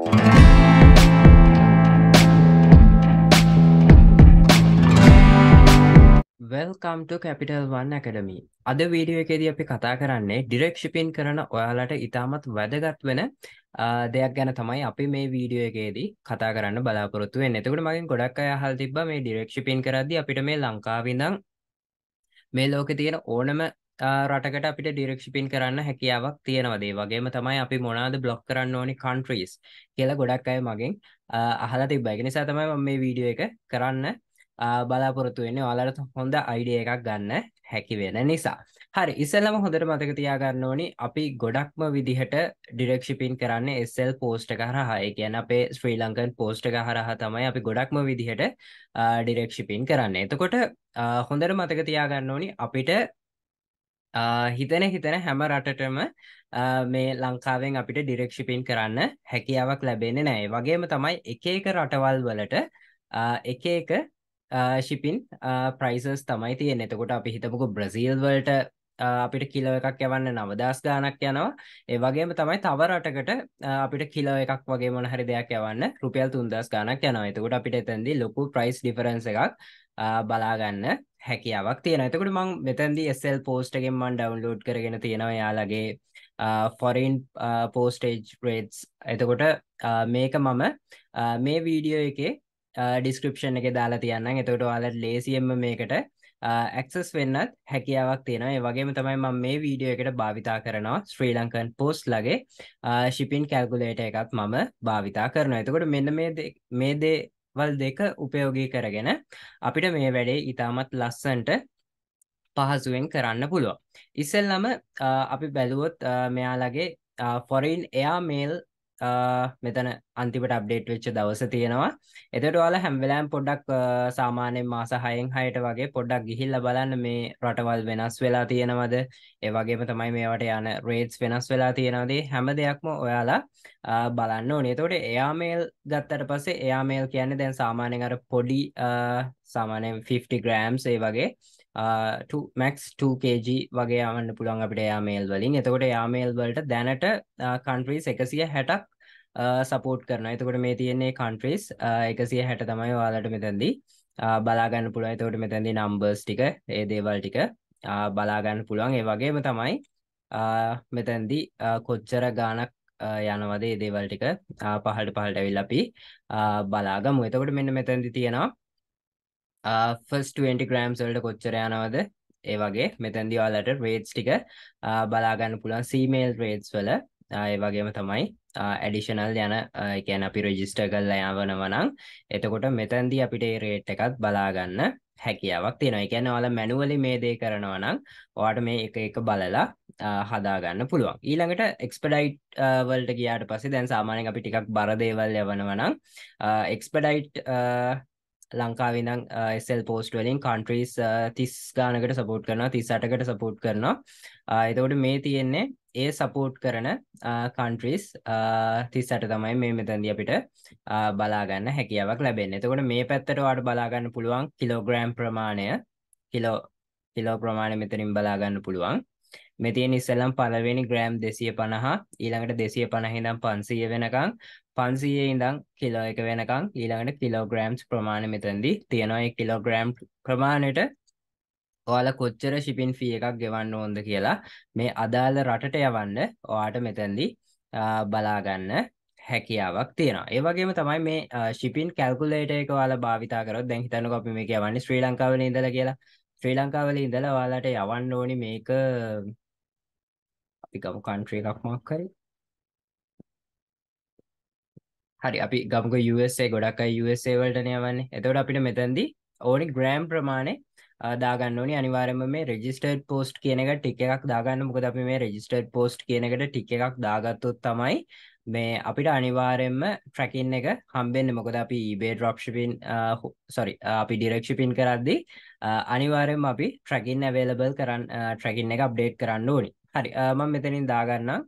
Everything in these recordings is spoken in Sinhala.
Welcome to Capital One Academy. අද වීඩියෝ එකේදී අපි කතා කරන්නේ direct shipping කරන ඔයාලට ඉතාමත් වැදගත් වෙන දෙයක් ගැන තමයි අපි මේ වීඩියෝ එකේදී කතා කරන්න බලාපොරොත්තු වෙන්නේ. එතකොට මගෙන් ගොඩක් අය අහලා තිබ්බා මේ direct shipping කරද්දී අපිට මේ ලංකාවේ ඉඳන් මේ ලෝකේ තියෙන ඕනම රටකට අපිට direct shipping කරන්න හැකියාවක් තියෙනවද? ඒ වගේම තමයි අපි මොනවාද block කරන්න ඕනි countries කියලා ගොඩක් අය මගෙන් අහලා තිබ්බා. ඒක නිසා තමයි මම මේ වීඩියෝ එක කරන්න බලාපොරොත්තු වෙන්නේ ඔයාලට හොඳ අයිඩියා එකක් ගන්න හැකි වෙන නිසා. හරි ඉස්සෙල්ලාම හොඳට මතක තියාගන්න ඕනි අපි ගොඩක්ම විදිහට direct shipping කරන්නේ SL post එක හරහා. ඒ කියන්නේ අපේ ශ්‍රී ලංකන් post එක හරහා තමයි අපි ගොඩක්ම විදිහට direct shipping කරන්නේ. එතකොට හොඳට මතක තියාගන්න ඕනි අපිට හිතන හැම රටටම මේ ලංකාවෙන් අපිට direct shipping කරන්න හැකියාවක් ලැබෙන්නේ නැහැ. ඒ වගේම තමයි එක එක රටවල් වලට එක එක shipping prices තමයි තියෙන්නේ. එතකොට අපි හිතමුකෝ බ්‍රසීල් වලට අපිට කිලෝ එකක් යවන්න 9000 ගාණක් යනවා. ඒ වගේම තමයි තව රටකට අපිට කිලෝ එකක් වගේ මොන හරි දෙයක් යවන්න රුපියල් 3000 ගාණක් යනවා. එතකොට අපිට එතෙන්දී ලොකු price difference එකක් බලා ගන්න හැකියාවක් තියෙනවා. එතකොට මම මෙතෙන්දී SL post එකෙන් මම download කරගෙන තියෙනවා යාළගේ foreign postage rates. එතකොට මේක මම මේ වීඩියෝ එකේ description එකේ දාලා තියන්නම්. එතකොට ඔයාලට ලේසියෙන්ම මේකට access වෙන්නත් හැකියාවක් තියෙනවා. ඒ වගේම තමයි මම මේ වීඩියෝ එකට භාවිතා කරනවා ශ්‍රී ලංකන් post ලගේ shipping calculator එකත් මම භාවිතා කරනවා. එතකොට මෙන්න මේ දේවල් දෙක උපයෝගී කරගෙන අපිට මේ වැඩේ ඉතාමත් ලස්සනට පහසුවෙන් කරන්න පුළුවන්. ඉස්සෙල්ලම අපි බැලුවොත් මෙයාලගේ foreign air mail මෙතන අන්තිමට අප්ඩේට් වෙච්ච දවස තියෙනවා. එතකොට ඔයාලා හැම වෙලාවෙම පොඩ්ඩක් සාමාන්‍යයෙන් මාස 6න් 6ට වගේ පොඩ්ඩක් ගිහිල්ලා බලන්න මේ රටවල් වෙනස් වෙලා තියෙනවද? ඒ වගේම තමයි මේවට යන රේට්ස් වෙනස් වෙලා තියෙනවද? හැම දෙයක්ම ඔයාලා බලන්න ඕනේ. එතකොට එයාමේල් ගත්තට පස්සේ එයාමේල් කියන්නේ දැන් සාමාන්‍යයෙන් අර පොඩි සාමාන්‍යයෙන් 50 grams ඒ වගේ max 2 kg වගේ යවන්න පුළුවන් අපිට එයාමේල් වලින්. එතකොට එයාමේල් වලට දැනට countries 160ක් සපෝට් කරනවා. එතකොට මේ තියෙන්නේ countries 160 තමයි ඔයාලට මෙතනදී බලා ගන්න පුළුවන්. එතකොට මෙතනදී numbers ටික ඒ දේවල් ටික බලා ගන්න පුළුවන්. ඒ වගේම තමයි මෙතනදී කොච්චර ගාණක් යනවද ඒ දේවල් ටික පහළට ඇවිල්ලා අපි බලාගමු. එතකොට මෙන්න මෙතනදී තියෙනවා first 20 grams වලට කොච්චර යනවද ඒ වගේ මෙතනදී ඔයාලට rates ටික බලා ගන්න පුළුවන්. C-mail rates වල ඒ වගේම තමයි additional යන ඒ කියන්නේ අපි register කරලා යවනවා නම් එතකොට මෙතනදී අපිට මේ rate එකත් බලා ගන්න හැකියාවක් තියෙනවා. ඒ කියන්නේ ඔයාලා manually මේ දේ කරනවා නම් ඔයාලට මේ එක බලලා හදා ගන්න පුළුවන්. ඊළඟට expedite වලට ගියාට පස්සේ දැන් සාමාන්‍යයෙන් අපි ටිකක් බර දේවල් යවනවා නම් expedite ලංකාවේ ඉඳන් SL post වලින් countries 30 ගානකට support කරනවා 38කට support කරනවා. එතකොට මේ තියෙන්නේ ඒ support කරන countries 38 තමයි මේ මෙතනදී අපිට බලා ගන්න හැකියාවක් ලැබෙන්නේ. එතකොට මේ පැත්තට ඔයාලට බලා ගන්න පුළුවන් කිලෝග්‍රෑම් ප්‍රමාණය කිලෝ ප්‍රමාණය මෙතනින් බලා ගන්න පුළුවන්. මේ තියෙන ඉස්සෙල්ලම පළවෙනි ග්‍රෑම් 250 ඊළඟට 250 ඉඳන් 500 වෙනකන් 500 ඉඳන් කිලෝ 1 වෙනකන් ඊළඟට කිලෝග්‍රෑම්ස් ප්‍රමාණය මෙතනදී තියෙනවා. ඒ කිලෝග්‍රෑම් ප්‍රමාණයට ඔයාලා කොච්චර shipping fee එකක් ගෙවන්න ඕනද කියලා මේ අදාළ රටට යවන්න ඔයාලට මෙතනදී බලා ගන්න හැකියාවක් තියෙනවා. ඒ වගේම තමයි මේ shipping calculator එක ඔයාලා භාවිතා කරොත් දැන් හිතන්නකෝ අපි මේක යවන්නේ ශ්‍රී ලංකාවේ ඉඳලා කියලා. ශ්‍රී ලංකාවේ ඉඳලා ඔයාලට යවන්න ඕනි මේක අපි ගමු country එකක් මාක් කරේ. හරි අපි ගමුකෝ USA. ගොඩක් අය USA වලටනේ යවන්නේ. එතකොට අපිට මෙතනදී ඕනි ග්‍රෑම් ප්‍රමාණය දාගන්න ඕනි. අනිවාර්යයෙන්ම මේ registered post කියන එක ටික එකක් දාගන්න. මොකද අපි මේ registered post කියන එකට ටික එකක් දාගත්තොත් තමයි මේ අපිට අනිවාර්යයෙන්ම tracking එක හම්බෙන්නේ. මොකද අපි eBay dropshipping අපි direct shipping කරද්දී අනිවාර්යයෙන්ම අපි tracking available කරන් tracking එක update කරන්න ඕනි. හරි මම මෙතනින් දාගන්නම්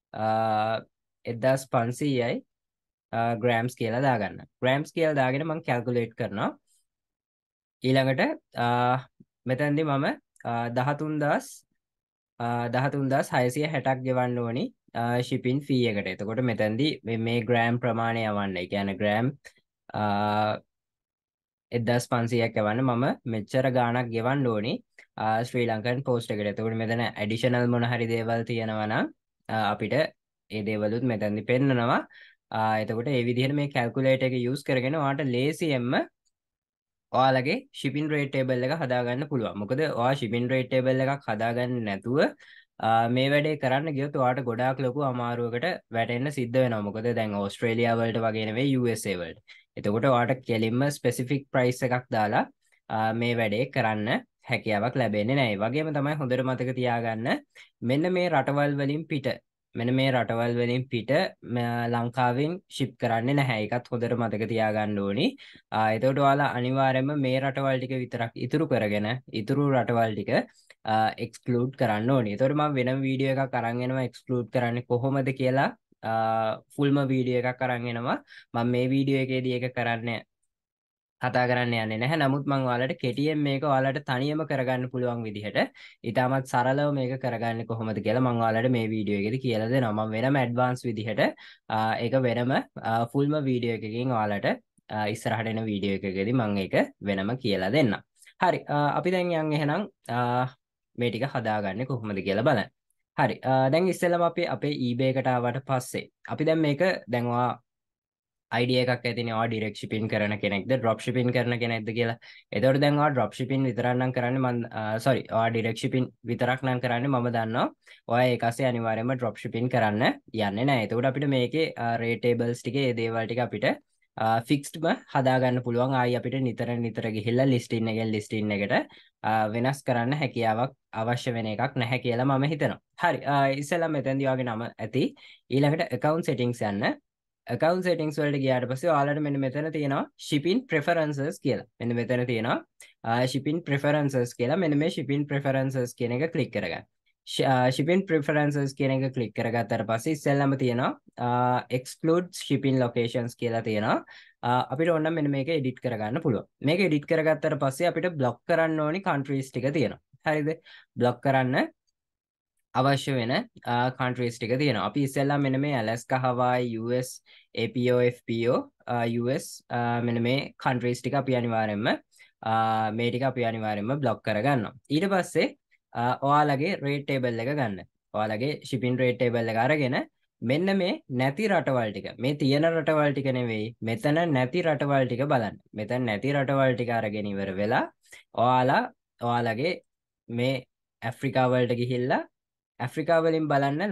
1500යි grams කියලා දාගන්න. grams කියලා දාගෙන මම calculate කරනවා. ඊළඟට මෙතනදී මම 13660ක් ගෙවන්න ඕනි shipping fee එකට. එතකොට මෙතනදී මේ ග්‍රෑම් ප්‍රමාණය යවන්න. ඒ කියන්නේ ග්‍රෑම් 1500ක් යවන්න මම මෙච්චර ගාණක් ගෙවන්න ඕනි ශ්‍රී ලංකන් පෝස්ට් එකට. එතකොට මෙතන ඇඩිෂනල් මොන හරි දේවල් තියෙනවා නම් අපිට ඒ දේවලුත් මෙතනදී පෙන්නනවා. එතකොට ඒ විදිහට මේ කැල්කියුලේටර් එක යූස් කරගෙන ඔයාලට ලේසියෙන්ම ඔයාලගේ shipping rate table එක හදාගන්න පුළුවන්. මොකද ඔයා shipping rate table එකක් හදාගන්න නැතුව මේ වැඩේ කරන්න ගියොත් ඔයාලට ගොඩාක් ලොකු අමාරුවකට වැටෙන්න සිද්ධ වෙනවා. මොකද දැන් ඕස්ට්‍රේලියා වලට වගේ නෙවෙයි USA වලට. එතකොට ඔයාලට කෙලින්ම ස්පෙસિෆික් ප්‍රයිස් එකක් දාලා මේ වැඩේ කරන්න හැකියාවක් ලැබෙන්නේ නැහැ. ඒ වගේම තමයි හොඳට මතක තියාගන්න මෙන්න මේ රටවල් වලින් පිට මෙන්න මේ රටවල් වලින් පිට ලංකාවෙන් ෂිප් කරන්නේ නැහැ. ඒකත් හොඳට මතක තියාගන්න ඕනි. එතකොට ඔයාලා අනිවාර්යයෙන්ම මේ රටවල් ටික විතරක් ඉතුරු කරගෙන ඉතුරු රටවල් ටික එක්ස්ක්ලූඩ් කරන්න ඕනි. එතකොට මම වෙනම වීඩියෝ එකක් අරන් එනවා එක්ස්ක්ලූඩ් කරන්නේ කොහොමද කියලා ෆුල්ම වීඩියෝ එකක් අරන් එනවා. මම මේ වීඩියෝ එකේදී ඒක කරන්නේ කතා කරන්න යන්නේ නැහැ. නමුත් මම ඔයාලට කෙටියෙන් මේක ඔයාලට තනියම කරගන්න පුළුවන් විදිහට ඉතාමත් සරලව මේක කරගන්නේ කොහොමද කියලා මම ඔයාලට මේ වීඩියෝ එකේදී කියලා දෙනවා. මම වෙනම ඇඩ්වාන්ස් විදිහට ඒක වෙනම ෆුල්ම වීඩියෝ එකකින් ඔයාලට ඉස්සරහට එන වීඩියෝ එකකදී මම ඒක වෙනම කියලා දෙන්නම්. හරි අපි දැන් යන් එහෙනම් මේ ටික හදාගන්නේ කොහොමද කියලා බලන්න. හරි දැන් ඉස්සෙල්ලාම අපි අපේ eBay එකට ආවට පස්සේ අපි දැන් මේක දැන් ඔයා idea එකක් ඇතිනේ ඔයා direct shipping කරන කෙනෙක්ද drop shipping කරන කෙනෙක්ද කියලා. එතකොට දැන් ඔයා drop shipping විතරක් නම් කරන්නේ ඔයා direct shipping විතරක් නම් කරන්නේ මම දන්නවා. ඔයා ඒක ASCII අනිවාර්යයෙන්ම drop shipping කරන්න යන්නේ නැහැ. එතකොට අපිට මේකේ rate tables ටිකේ මේ දේවල් ටික අපිට fixedම හදාගන්න පුළුවන්. ආයි අපිට නිතර ගිහිල්ලා listing එකෙන් listing එකට වෙනස් කරන්න හැකියාවක් අවශ්‍ය වෙන එකක් නැහැ කියලා මම හිතනවා. හරි ඉස්සෙල්ලා මෙතෙන්දී ඔයාගේ නම ඇති. ඊළඟට account settings යන්න. account settings වලට ගියාට පස්සේ ඔයාලට මෙන්න මෙතන තියෙනවා shipping preferences කියලා. මෙන්න මෙතන තියෙනවා shipping preferences කියලා. මෙන්න මේ shipping preferences කියන එක click කරගන්න. shipping preferences කියන එක click කරගත්තාට පස්සේ ඉස්සෙල්ලාම තියෙනවා exclude shipping locations කියලා තියෙනවා. අපිට ඕන නම් මෙන්න මේක edit කරගන්න පුළුවන්. මේක edit කරගත්තාට පස්සේ අපිට block කරන්න ඕනි countries ටික තියෙනවා. හරිද? block කරන්න අවශ්‍ය වෙන countries ටික තියෙනවා. අපි ඉස්සෙල්ලා මෙන්න මේ Alaska, Hawaii, US, APO, FPO, US මෙන්න මේ countries ටික අපි අනිවාර්යයෙන්ම මේ ටික අපි අනිවාර්යයෙන්ම block කරගන්නවා. ඊට පස්සේ ඔයාලගේ rate table එක ගන්න. ඔයාලගේ shipping rate table එක අරගෙන මෙන්න මේ නැති රටවල් ටික මේ තියෙන රටවල් ටික නෙවෙයි මෙතන නැති රටවල් ටික බලන්න. මෙතන නැති රටවල් ටික අරගෙන ඉවර වෙලා ඔයාලගේ මේ ඇෆ්‍රිකා වලට ගිහිල්ලා ඇෆ්‍රිකා වලින් බලන්න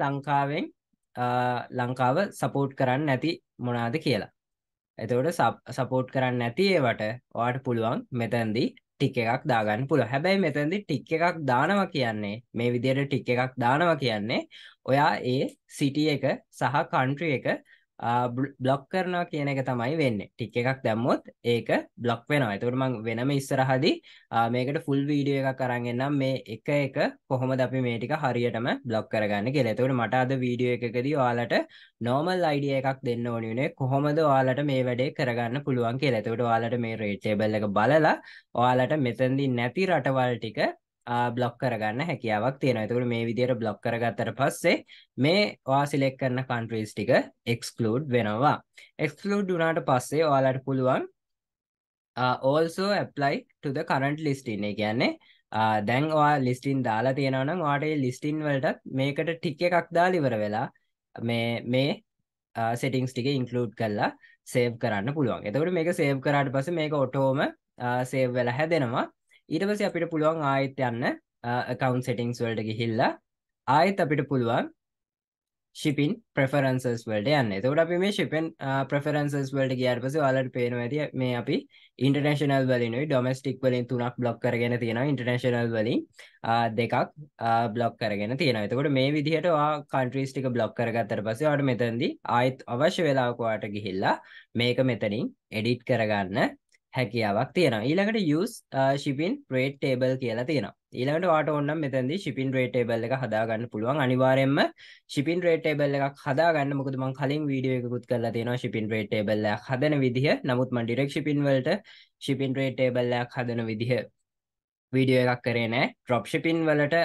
ලංකාව සපෝට් කරන්නේ නැති මොනවාද කියලා. එතකොට සපෝට් කරන්නේ නැති ඒවට ඔයාලට පුළුවන් මෙතනදී ටික් එකක් දාගන්න පුළුවන්. හැබැයි මෙතනදී ටික් එකක් දානවා කියන්නේ මේ විදිහට ටික් එකක් දානවා කියන්නේ ඔයා ඒ සිටි එක සහ කන්ට්‍රි එක බ්ලොක් කරනවා කියන එක තමයි වෙන්නේ. ටික් එකක් දැම්මොත් ඒක බ්ලොක් වෙනවා. ඒකට මම වෙනම ඉස්සරහදී මේකට ෆුල් වීඩියෝ එකක් අරන් එන්නම් මේ එක කොහොමද අපි මේ ටික හරියටම බ්ලොක් කරගන්නේ කියලා. ඒකට මට අද වීඩියෝ එකකදී ඔයාලට normal idea එකක් දෙන්න ඕනි වෙන්නේ කොහොමද ඔයාලට මේ වැඩේ කරගන්න පුළුවන් කියලා. ඒකට ඔයාලට මේ rate table එක බලලා ඔයාලට මෙතනදී නැති රටවල් ටික බ්ලොක් කරගන්න හැකියාවක් තියෙනවා. එතකොට මේ විදිහට බ්ලොක් කරගත්තට පස්සේ මේ ඔයා සිලෙක්ට් කරන countries ටික exclude වෙනවා. exclude වුණාට පස්සේ ඔයාලට පුළුවන් also apply to the current listing. ඒ කියන්නේ දැන් ඔයා listing දාලා තියෙනවා නම් ඔයාට මේ listing වලටත් මේකට ටික් එකක් දාලා ඉවර වෙලා මේ settings ටික include කරලා save කරන්න පුළුවන්. එතකොට මේක save කරාට පස්සේ මේක ඔටෝම save වෙලා හැදෙනවා. ඊට පස්සේ අපිට පුළුවන් ආයෙත් යන්න account settings වලට ගිහිල්ලා ආයෙත් අපිට පුළුවන් shipping preferences වලට යන්න. එතකොට අපි මේ shipping preferences වලට ගියාට පස්සේ ඔයාලට පේනවා ඇති මේ අපි international වලින් domestic වලින් 3ක් block කරගෙන තියෙනවා. international වලින් දෙකක් block කරගෙන තියෙනවා. එතකොට මේ විදිහට ඔයා countries ටික block කරගත්තට පස්සේ ඔයාලට මෙතනදී ආයෙත් අවශ්‍ය වෙලාවක ඔයාලට ගිහිල්ලා මේක මෙතනින් edit කරගන්න හැකියාවක් තියෙනවා. ඊළඟට use shipping rate table කියලා තියෙනවා. ඊළඟට ඔයාට ඕන නම් මෙතනදී shipping rate table එක හදාගන්න පුළුවන්. අනිවාර්යයෙන්ම shipping rate table එකක් හදාගන්න. මොකද මම කලින් වීඩියෝ එකකුත් කරලා තියෙනවා shipping rate table එකක් හදන විදිහ. නමුත් මම direct shipping වලට shipping rate table එකක් හදන විදිහ වීඩියෝ එකක් කරේ නැහැ. drop shipping වලට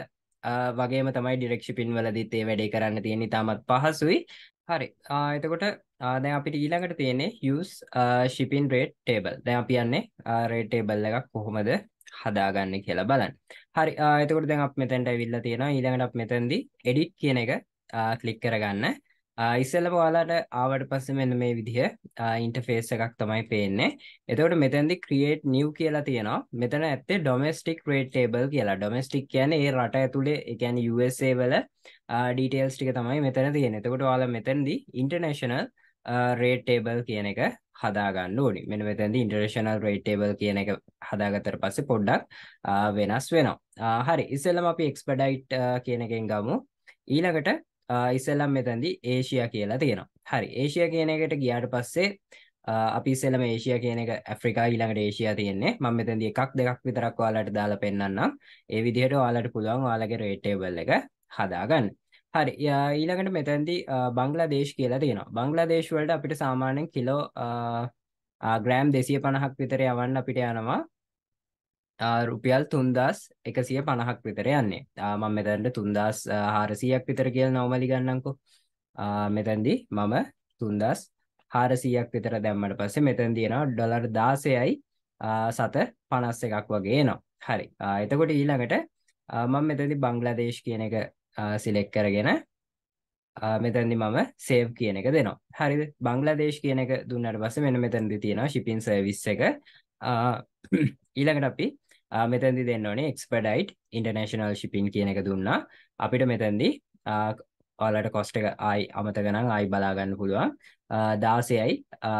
වගේම තමයි ඩිරෙක්ට් ෂිපින් වලදීත් ඒ වැඩේ කරන්න තියෙන්නේ තාමත් පහසුයි. හරි. එතකොට දැන් අපිට ඊළඟට තියෙන්නේ use shipping rate table. දැන් අපි යන්නේ rate table එකක් කොහොමද හදාගන්නේ කියලා බලන්න. හරි. එතකොට දැන් අපි මෙතෙන්ට ඇවිල්ලා තියෙනවා. ඊළඟට අපි මෙතෙන්දී edit කියන එක ක්ලික් කරගන්න. ඉස්සෙල්ලම ඔයාලට ආවට පස්සේ මෙන්න මේ විදිහ ඉන්ටර්ෆේස් එකක් තමයි පේන්නේ. එතකොට මෙතෙන්දී create new කියලා තියෙනවා. මෙතන ඇත්තේ domestic rate table කියලා. domestic කියන්නේ ඒ රට ඇතුලේ, ඒ කියන්නේ USA වල details ටික තමයි මෙතන තියෙන්නේ. එතකොට ඔයාලා මෙතනදී international rate table කියන එක හදා ගන්න ඕනේ. මෙන්න මෙතනදී international rate table කියන එක හදාගත්තට පස්සේ පොඩ්ඩක් වෙනස් වෙනවා. හරි. ඉස්සෙල්ලම අපි expedite කියන එකෙන් ගමු. ඊළඟට ඉස්සෙල්ලම මෙතනදී ඒෂියා කියලා තියෙනවා. හරි. ඒෂියා කියන එකට ගියාට පස්සේ අපි ඉස්සෙල්ලම ඒෂියා කියන එක ඇෆ්‍රිකා ඊළඟට ඒෂියා තියෙන්නේ. මම මෙතනදී එකක් දෙකක් විතරක් ඔයාලට දාලා පෙන්නන්නම්. ඒ විදිහට ඔයාලට පුළුවන් ඔයාලගේ රේට් ටේබල් එක හදාගන්න. හරි. ඊළඟට මෙතනදී බංග්ලාදේශ් කියලා තියෙනවා. බංග්ලාදේශ් වලට අපිට සාමාන්‍යයෙන් කිලෝ ග්‍රෑම් 250ක් විතර යවන්න අපිට යනවා රුපියල් 3150ක් විතර යන්නේ. මම මෙතනට 3400ක් විතර කියලා නෝමලි ගන්නම්කෝ. මෙතනදී මම 3400ක් විතර දැම්මට පස්සේ මෙතන තියෙනවා ඩොලර් 16යි 751ක් වගේ එනවා. හරි. එතකොට ඊළඟට මම මෙතනදී බංග්ලාදේශ් කියන එක සිලෙක්ට් කරගෙන මෙතනදී මම සේව් කියන එක දෙනවා. හරිද? බංග්ලාදේශ් කියන එක දුන්නාට පස්සේ මෙන්න මෙතනදී තියෙනවා shipping service එක. ඊළඟට අපි මෙතනදී දෙන්න ඕනේ expedite international shipping කියන එක දුන්නා. අපිට මෙතනදී ඔයාලට cost එක ආයි අමතක නම් ආයි බලා ගන්න පුළුවන්. 16යි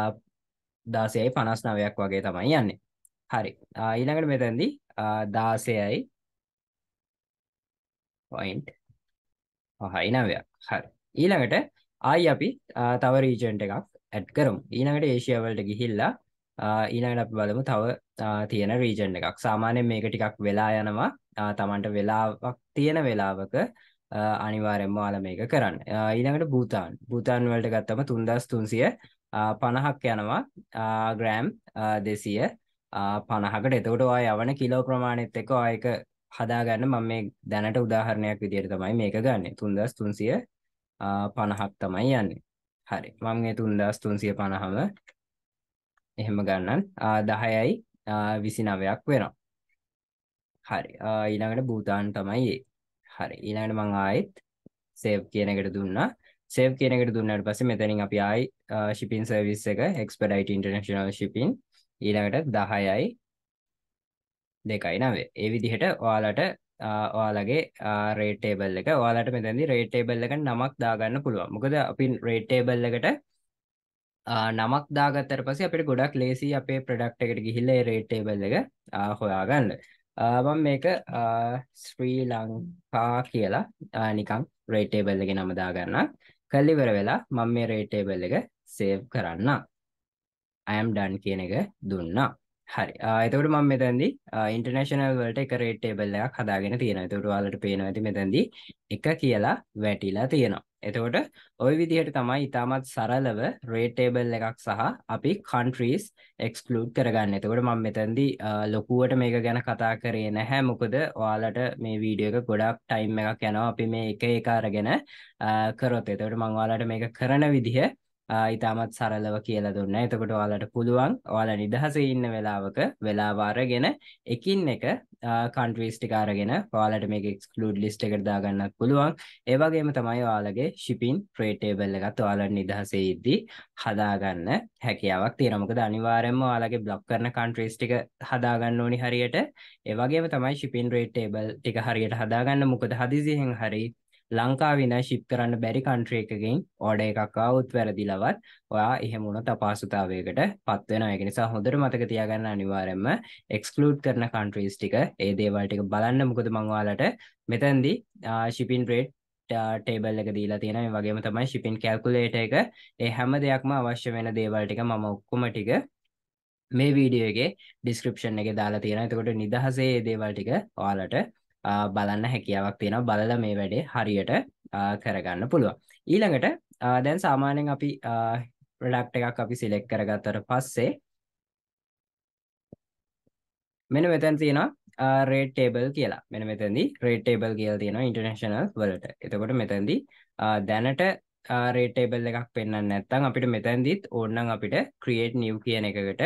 59ක් වගේ තමයි යන්නේ. හරි. ඊළඟට මෙතනදී 16යි point 9ක්. හරි. ඊළඟට ආයි අපි තව region එකක් add කරමු. ඊළඟට ඒෂියා වලට ගිහිල්ලා ඊළඟට අපි බලමු තව තියෙන region එකක්. සාමාන්‍යයෙන් මේක ටිකක් වෙලා යනවා. Tamanට වෙලාවක් තියෙන වෙලාවක අනිවාර්යෙන්ම ඔයාලා මේක කරන්න. ඊළඟට භූතාන්. භූතාන් වලට ගත්තම 3350ක් යනවා ග්‍රෑම් 250කට. එතකොට ඔයා යවන කිලෝ ප්‍රමාණෙත් එක්ක ඔයා එක හදාගන්න. මම මේ දැනට උදාහරණයක් විදිහට තමයි මේක ගන්නෙ. 3350ක් තමයි යන්නේ. හරි. මම මේ 3350ම එහෙම ගන්නම්. 10යි 29ක් වෙනවා. හරි. ඊළඟට භූතාන් තමයි ඒ. හරි. ඊළඟට මම ආයෙත් save කියන එකට දුන්නා. save කියන එකට දුන්නාට පස්සේ මෙතනින් අපි ආයි shipping service එක expedite international shipping ඊළඟට 10යි 2.9. ඒ විදිහට ඔයාලට ඔයාලගේ rate table එක ඔයාලට මෙතනදී rate table එකට නමක් දාගන්න පුළුවන්. මොකද අපි rate table එකට නමක් දාගත්තට පස්සේ අපිට ගොඩක් ලේසි අපේ ප්‍රොඩක්ට් එකට ගිහිල්ලා ඒ rate table එක හොයාගන්න. මම මේක ශ්‍රී ලංකා කියලා නිකන් rate table එකේ නම දාගන්නම්. කල් ඉවර වෙලා මම මේ rate table එක save කරන්න. I am done කියන එක දුන්නා. හරි. එතකොට මම මෙතනදී ඉන්ටර්නැෂනල් වලට එක rate table එකක් හදාගෙන තියෙනවා. එතකොට ඔයාලට පේනවා ඇති මෙතනදී එක කියලා වැටිලා තියෙනවා. එතකොට ওই විදිහට තමයි ඉතාමත් සරලව rate table එකක් සහ අපි countries exclude කරගන්න. එතකොට මම මෙතනදී ලොකුවට මේක ගැන කතා කරේ නැහැ. මොකද ඔයාලට මේ වීඩියෝ එක ගොඩක් ටයිම් එකක් යනවා. අපි මේ එක එක අරගෙන කරොත්. එතකොට මම ඔයාලට මේක කරන විදිහ ඉතාමත් සරලව කියලා දුන්නා. එතකොට ඔයාලට පුළුවන් ඔයාලා නිදහසේ ඉන්න වෙලාවක වෙලාව අරගෙන එකින් එක countries ටික අරගෙන ඔයාලට මේක exclude list එකට දාගන්නත් පුළුවන්. ඒ වගේම තමයි ඔයාලගේ shipping rate table එකත් ඔයාලට නිදහසේ ඉද්දි හදාගන්න හැකියාවක් තියෙනවා. මොකද අනිවාර්යයෙන්ම ඔයාලගේ block කරන countries ටික හදාගන්න ඕනි හරියට. ඒ වගේම තමයි shipping rate table ටික හරියට හදාගන්න. මොකද හදිසියෙන් හරි ලංකාවේ ඉඳන් ship කරන්න බැරි country එකකින් order එකක් ආවොත් වැරදිලවත් ඔයා එහෙම වුණොත් අපහසුතාවයකට පත් වෙනවා. ඒක නිසා හොඳට මතක තියාගන්න අනිවාර්යයෙන්ම exclude කරන countries ටික ඒ දේවල් ටික බලන්න. මොකද මම ඔයාලට මෙතනදී shipping rate table එක දීලා තියෙනවා. ඒ වගේම තමයි shipping calculator එක. ඒ හැම දෙයක්ම අවශ්‍ය වෙන දේවල් ටික මම ඔක්කොම ටික මේ වීඩියෝ එකේ description එකේ දාලා තියෙනවා. එතකොට නිදහසේ මේ දේවල් ටික ඔයාලට බලන්න හැකියාවක් තියෙනවා. බලලා මේ වැඩේ හරියට කරගන්න පුළුවන්. ඊළඟට දැන් සාමාන්‍යයෙන් අපි ප්‍රොඩක්ට් එකක් අපි සිලෙක්ට් කරගත්තට පස්සේ මෙන්න මෙතන තියෙනවා රේට් ටේබල් කියලා. මෙන්න මෙතනදී රේට් ටේබල් කියලා තියෙනවා ඉන්ටර්නැෂනල් වලට. එතකොට මෙතනදී දැනට රේට් ටේබල් එකක් පෙන්වන්න නැත්නම් අපිට මෙතනදිත් ඕනනම් අපිට create new කියන එකකට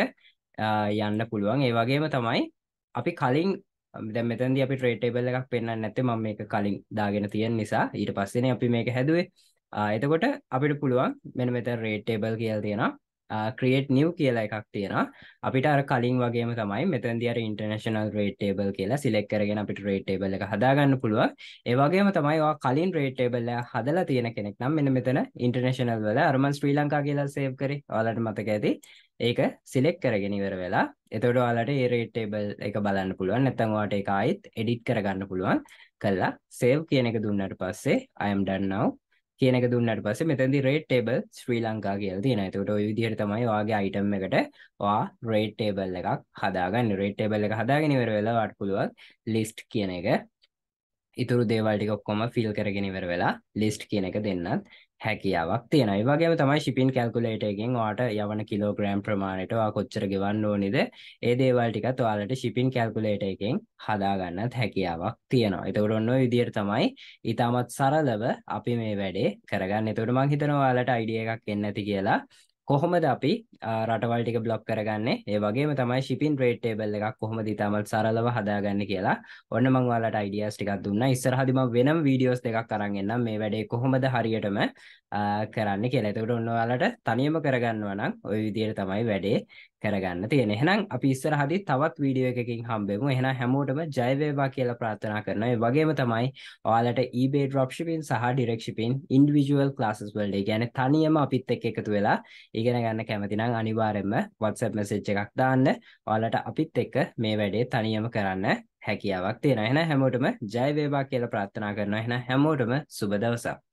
යන්න පුළුවන්. ඒ වගේම තමයි අපි කලින් දැන් මෙතනදී අපි රේට් ටේබල් එකක් පෙන්වන්න නැත්තේ මම මේක කලින් දාගෙන තියෙන නිසා ඊට පස්සේනේ අපි මේක හැදුවේ. එතකොට අපිට පුළුවන් මෙන්න මෙතන රේට් ටේබල් කියලා තියෙනවා. create new කියලා එකක් තියෙනවා. අපිට අර කලින් වගේම තමයි මෙතනදී අර international rate table කියලා select කරගෙන අපිට rate table එක හදා ගන්න පුළුවන්. ඒ වගේම තමයි ඔයා කලින් rate table එක හදලා තියෙන කෙනෙක් නම් මෙන්න මෙතන international වල අර මම ශ්‍රී ලංකා කියලා save කරේ. ඔයාලට මතක ඇති. ඒක select කරගෙන ඉවර වෙලා එතකොට ඔයාලට ඒ rate table එක බලන්න පුළුවන්. නැත්නම් ඔයාලට ඒක ආයෙත් edit කරගන්න පුළුවන්. කළා save කියන එක දුන්නාට පස්සේ I am done now කියන එක දුන්නාට පස්සේ මෙතනදී rate table ශ්‍රී ලංකා කියලා තියෙනවා. ඒකට ওই විදිහට තමයි ඔයාගේ item එකට ඔයා rate table එකක් හදාගන්න. rate table එක හදාගෙන ඉවර වෙලා ඔයාට පුළුවන් list කියන එක ඉතුරු දේවල් ටික ඔක්කොම fill කරගෙන ඉවර වෙලා list කියන එක දෙන්නත් හැකියාවක් තියෙනවා. ඒ වගේම තමයි shipping calculator එකෙන් ඔයාට යවන කිලෝග්‍රෑම් ප්‍රමාණයට ඔයා කොච්චර ගෙවන්න ඕනේද ඒ දේවල් ටිකත් ඔයාලට shipping calculator එකෙන් හදා ගන්නත් හැකියාවක් තියෙනවා. ඒතකොට ඔන්න ඔය විදිහට තමයි ඊටමත් සරලව අපි මේ වැඩේ කරගන්නේ. ඒතකොට මම හිතනවා ඔයාලට idea එකක් එන්න ඇති කියලා. කොහොමද අපි රටවල් ටික බ්ලොක් කරගන්නේ? ඒ වගේම තමයි shipping rate table එකක් කොහොමද ඊටමත් සරලව හදාගන්නේ කියලා. ඔන්න මම ඔයාලට ideas ටිකක් දුන්නා. ඉස්සරහදී මම වෙනම videos දෙකක් අරන් එන්නම් මේ වැඩේ කොහොමද හරියටම කරන්න කියලා. එතකොට ඔන්න ඔයාලට තනියම කරගන්නවා නම් ওই විදිහට තමයි වැඩේ කරගන්න තියෙන්නේ. එහෙනම් අපි ඉස්සරහදී තවත් වීඩියෝ එකකින් හම්බෙමු. එහෙනම් හැමෝටම ජය වේවා කියලා ප්‍රාර්ථනා කරනවා. ඒ වගේම තමයි ඔයාලට eBay dropshipping සහ DirectShipping individual classes වලට ඒ කියන්නේ තනියම අපිත් එක්ක එකතු වෙලා ඉගෙන ගන්න කැමති නම් අනිවාර්යයෙන්ම WhatsApp message එකක් දාන්න. ඔයාලට අපිත් එක්ක මේ වැඩේ තනියම කරන්න හැකියාවක් තියෙනවා. එහෙනම් හැමෝටම ජය වේවා කියලා ප්‍රාර්ථනා කරනවා. එහෙනම් හැමෝටම සුබ දවසක්.